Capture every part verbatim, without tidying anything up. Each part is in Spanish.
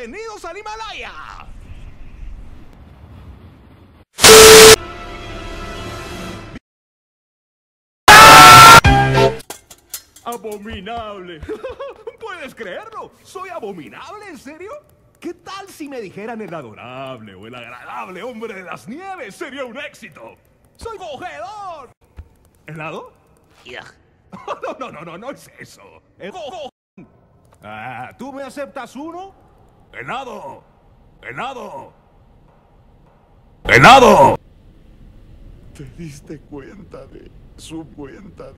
¡Bienvenidos al Himalaya! ¡Abominable! ¿Puedes creerlo? ¿Soy abominable? ¿En serio? ¿Qué tal si me dijeran el adorable o el agradable hombre de las nieves? Sería un éxito. ¡Soy cogedor! ¿Helado? Yuck. No, no, no, no, no es eso. El co- Ah, ¿tú me aceptas uno? ¡Helado! ¡Helado! ¡Helado! ¿Te diste cuenta de su cuenta?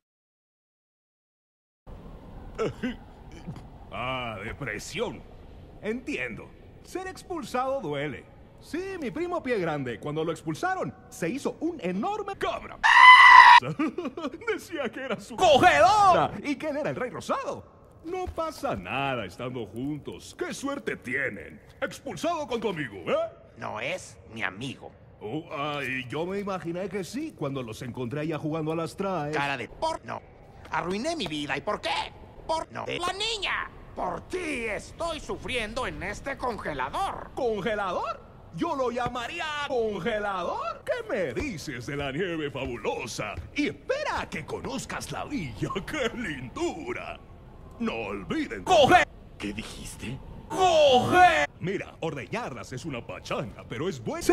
Ah, depresión. Entiendo. Ser expulsado duele. Sí, mi primo Pie Grande, cuando lo expulsaron, se hizo un enorme cabra. Decía que era su cogedor y que él era el Rey Rosado. No pasa nada estando juntos. ¡Qué suerte tienen! Expulsado con tu amigo, ¿eh? No es mi amigo. Oh, ay, yo me imaginé que sí, cuando los encontré allá jugando a las traes. Cara de porno. Arruiné mi vida. ¿Y por qué? Por no de la niña. Por ti estoy sufriendo en este congelador. ¿Congelador? Yo lo llamaría congelador. ¿Qué me dices de la nieve fabulosa? Y espera a que conozcas la villa. ¡Qué lindura! No olviden. ¡Coge! ¿Qué dijiste? ¡Coge! Mira, ordeñarlas es una pachanga, pero es bueno.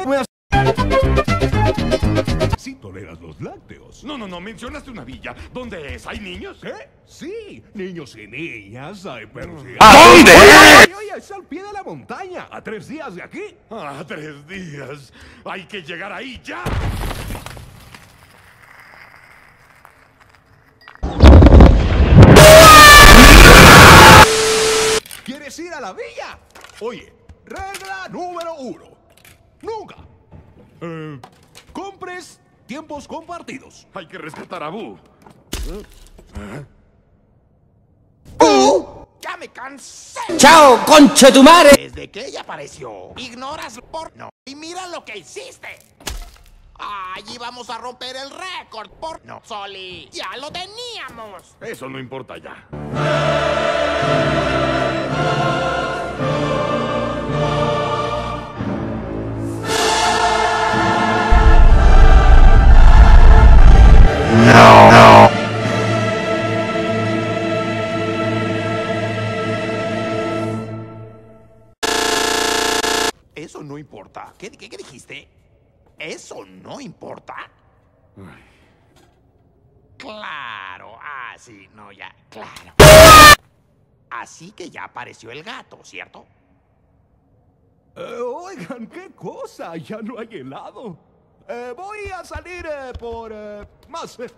Si toleras los lácteos. No, no, no, mencionaste una villa. ¿Dónde es? ¿Hay niños? ¿Qué? Sí, niños y niñas, hay perros y... ¿A dónde? Oye, oye, es al pie de la montaña, a tres días de aquí. Ah, tres días. Hay que llegar ahí ya. ¿Quieres ir a la villa? Oye, regla número uno. Nunca. Eh, compres tiempos compartidos. Hay que rescatar a Boo. ¡Ya me cansé! ¡Chao, conche tu madre! Desde que ella apareció, ignoras el porno. Y mira lo que hiciste. Allí vamos a romper el récord. Porno, Soli. Ya lo teníamos. Eso no importa ya. Eso no importa. ¿Qué, qué, qué dijiste? ¿Eso no importa? Ay. Claro. Ah, sí, no, ya, claro. Así que ya apareció el gato, ¿cierto? Eh, oigan, ¿qué cosa? Ya no hay helado. Eh, voy a salir eh, por eh, más. eh.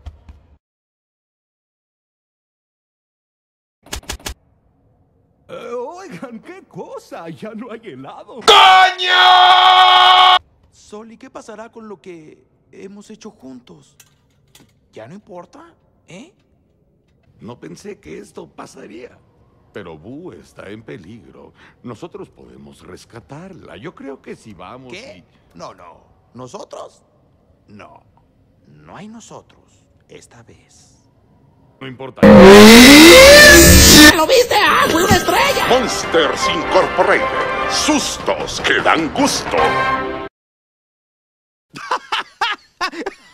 Eh, oigan, ¿qué cosa? Ya no hay helado. Sol, ¿y qué pasará con lo que hemos hecho juntos? ¿Ya no importa? ¿Eh? No pensé que esto pasaría. Pero Boo está en peligro. Nosotros podemos rescatarla. Yo creo que si vamos ¿Qué? y... No, no. ¿Nosotros? No. No hay nosotros. Esta vez. No importa. ¿Lo viste? ¡Ah, fue una estrella! Monsters Incorporated. Sustos que dan gusto.